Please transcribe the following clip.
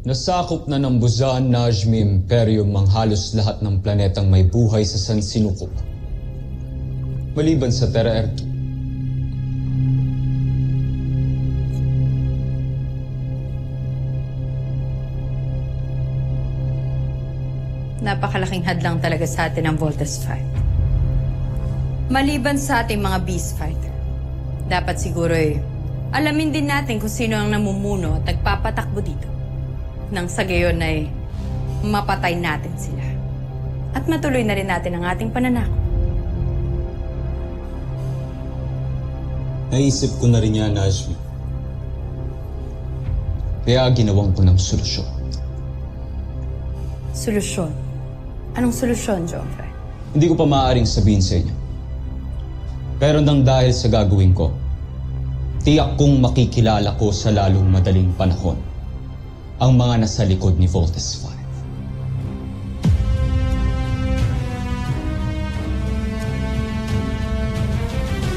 Nasakop na ng Buzan Najmi Imperium ang halos lahat ng planetang may buhay sa San Sinuko. Maliban sa Terra Erto. Napakalaking hadlang talaga sa atin ang Voltes 5. Maliban sa ating mga Beast Fighter, dapat siguro alamin din natin kung sino ang namumuno at nagpapatakbo dito. Nang sa gayon ay mapatay natin sila. At matuloy na rin natin ang ating pananakot. Naisip ko na rin yan, Najmi. Kaya ginawang ko ng solusyon. Solusyon? Anong solusyon, Joffrey? Hindi ko pa maaaring sabihin sa inyo. Pero nang dahil sa gagawin ko, tiyak kong makikilala ko sa lalong madaling panahon ang mga nasa likod ni Voltes 5.